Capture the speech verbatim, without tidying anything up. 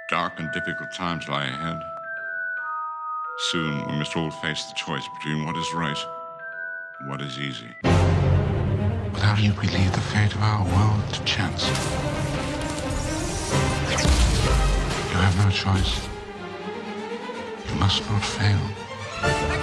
Dark and difficult times lie ahead. Soon we must all face the choice between what is right and what is easy. But how do you leave the fate of our world to chance? You have no choice. You must not fail.